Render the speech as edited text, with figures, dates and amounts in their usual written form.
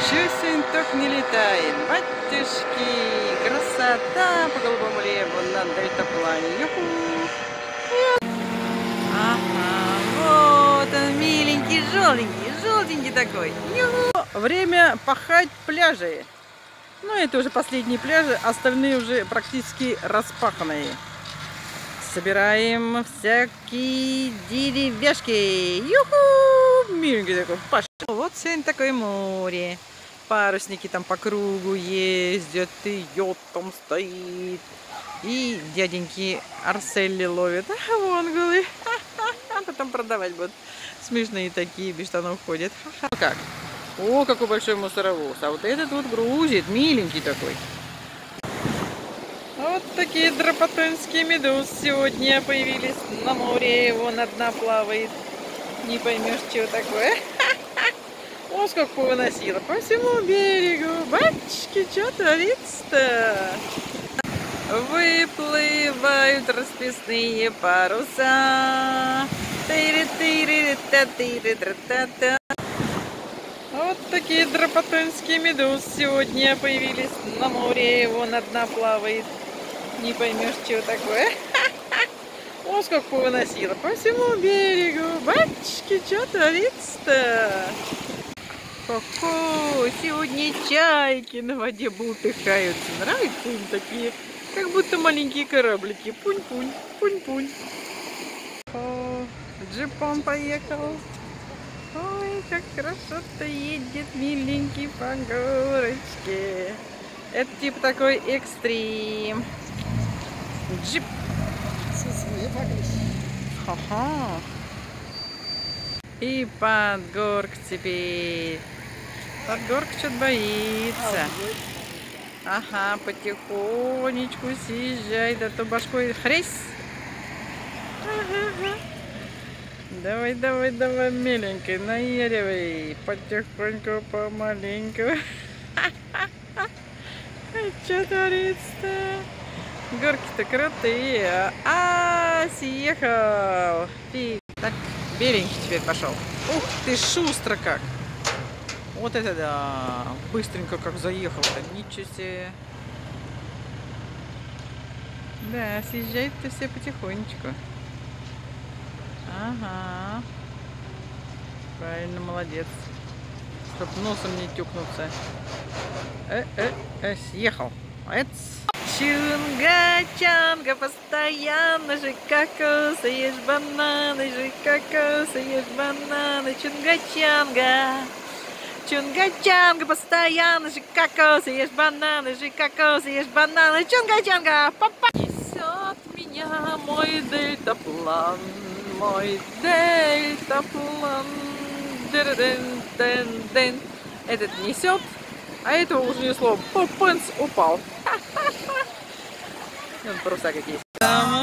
Чё сегодня так не летает? Батюшки, красота по голубому небу на дельтаплане. Юху! Ага, вот он, миленький, желтенький такой. Юху! Время пахать пляжи. Ну, это уже последние пляжи, остальные уже практически распаханные. Собираем всякие деревяшки. Юху! Миленький такой, пошел. Вот сегодня такое море. Парусники там по кругу ездят, и йод там стоит. И дяденьки Арселли ловят. А вон голый. Потом продавать будут. Смешные такие, без штанов ходят. Ну как? О, какой большой мусоровоз. А вот этот вот грузит, миленький такой. Вот такие драпатонские медузы сегодня появились на море. Вон одна плавает. Не поймешь, что такое. О, сколько повыносило по всему берегу. Батюшки, что творится-то? Выплывают расписные паруса. Вот такие драпатонские медузы сегодня появились на море. Вон одна плавает. Не поймешь, что такое. О, сколько повыносило по всему берегу. Батюшки, что творится-то? Хо-хо, сегодня чайки на воде бултыхаются. Нравятся им такие, как будто маленькие кораблики. Пунь-пунь, пунь-пунь. О, джипом поехал. Ой, как хорошо-то едет миленький по горочке. Это типа такой экстрим. Джип. Ха-ха. И под горку теперь. Под горку что-то боится. Ага, потихонечку съезжай, а то башкой хресь. Ага. Давай, давай, давай, миленький, наяривай. Потихоньку, помаленьку. Что творится-то? Горки-то крутые. Съехал. Так, беленький теперь пошел. Ух ты, шустро как. Вот это да. Быстренько как заехал-то. Ничего себе. Да, съезжают-то все потихонечку. Ага. Правильно, молодец. Чтоб носом не тюкнуться. Съехал. Молодец. Чунга-чанга, постоянно же кокосаешь бананы, же кокосаешь бананы, чунга-чанга. Чунга-чанга, постоянно же кокосаешь бананы, же кокосаешь бананы, чунга-чанга. Папа! Несет меня мой дельтаплан, мой дельтаплан. Этот несет, а этого уже несло. Попенс упал. Вон паруса какие.